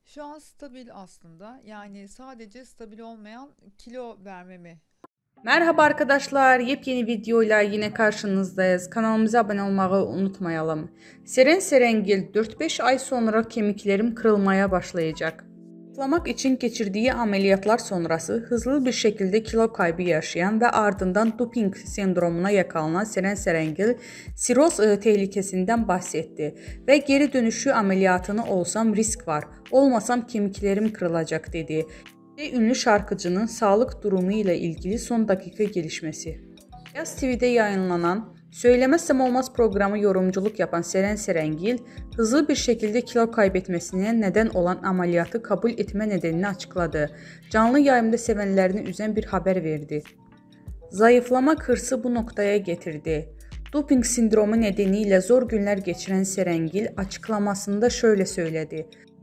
Şu an stabil aslında. Yani sadece stabil olmayan kilo vermemi. Merhaba arkadaşlar, yepyeni videoyla yine karşınızdayız. Kanalımıza abone olmayı unutmayalım. Seren Serengil 4-5 ay sonra kemiklerim kırılmaya başlayacak. Zayıflamak için geçirdiği ameliyatlar sonrası hızlı bir şekilde kilo kaybı yaşayan ve ardından doping sendromuna yakalanan Seren Serengil siroz tehlikesinden bahsetti ve geri dönüşü ameliyatını olsam risk var, olmasam kemiklerim kırılacak dedi. Ünlü şarkıcının sağlık durumu ile ilgili son dakika gelişmesi. Beyaz TV'de yayınlanan Söylemezsem Olmaz programı yorumculuk yapan Seren Serengil, hızlı bir şekilde kilo kaybetmesine neden olan ameliyatı kabul etme nedenini açıkladı. Canlı yayımda sevenlerini üzen bir haber verdi. Zayıflamak hırsı bu noktaya getirdi. Doping sindromu nedeniyle zor günler geçiren Serengil açıklamasında şöyle söyledi.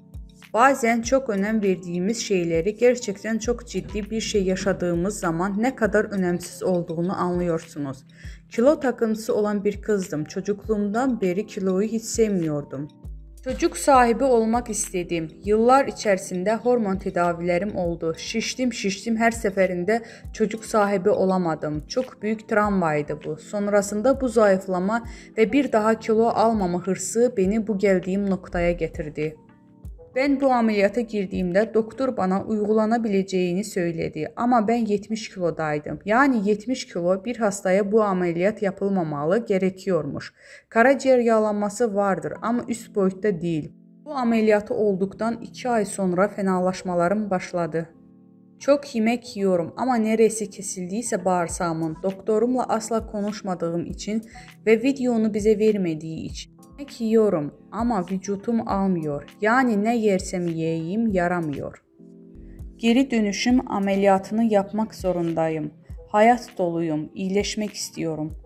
Bazen çok önem verdiğimiz şeyleri gerçekten çok ciddi bir şey yaşadığımız zaman ne kadar önemsiz olduğunu anlıyorsunuz. Kilo takıntısı olan bir kızdım. Çocukluğumdan beri kiloyu hiç sevmiyordum. Çocuk sahibi olmak istedim. Yıllar içerisinde hormon tedavilerim oldu. Şiştim her seferinde çocuk sahibi olamadım. Çok büyük travmaydı bu. Sonrasında bu zayıflama ve bir daha kilo almama hırsı beni bu geldiğim noktaya getirdi. Ben bu ameliyata girdiğimde doktor bana uygulanabileceğini söyledi ama ben 70 kilodaydım. Yani 70 kilo bir hastaya bu ameliyat yapılmamalı gerekiyormuş. Karaciğer yağlanması vardır ama üst boyutta değil. Bu ameliyatı olduktan 2 ay sonra fenalaşmalarım başladı. Çok yemek yiyorum ama neresi kesildiyse bağırsağımın doktorumla asla konuşmadığım için ve videonu bize vermediği için. Yemek yiyorum ama vücutum almıyor. Yani ne yersem yiyeyim yaramıyor. Geri dönüşüm ameliyatını yapmak zorundayım. Hayat doluyum, iyileşmek istiyorum.